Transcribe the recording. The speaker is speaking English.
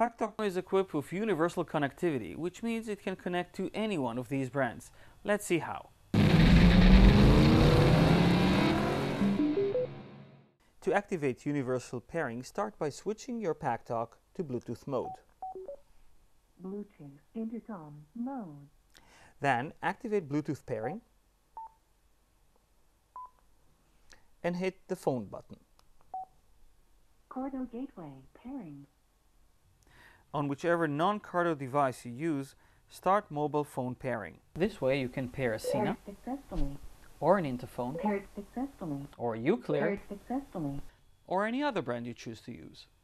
Packtalk is equipped with universal connectivity, which means it can connect to any one of these brands. Let's see how. To activate universal pairing, start by switching your Packtalk to Bluetooth mode. Bluetooth intercom mode. Then activate Bluetooth pairing and hit the phone button. Cardo GetAway pairing. On whichever non-Cardo device you use, start mobile phone pairing. This way you can pair a Sina, Paired successfully. or an Interphone, Paired successfully. or a Uclear, Paired successfully. or any other brand you choose to use.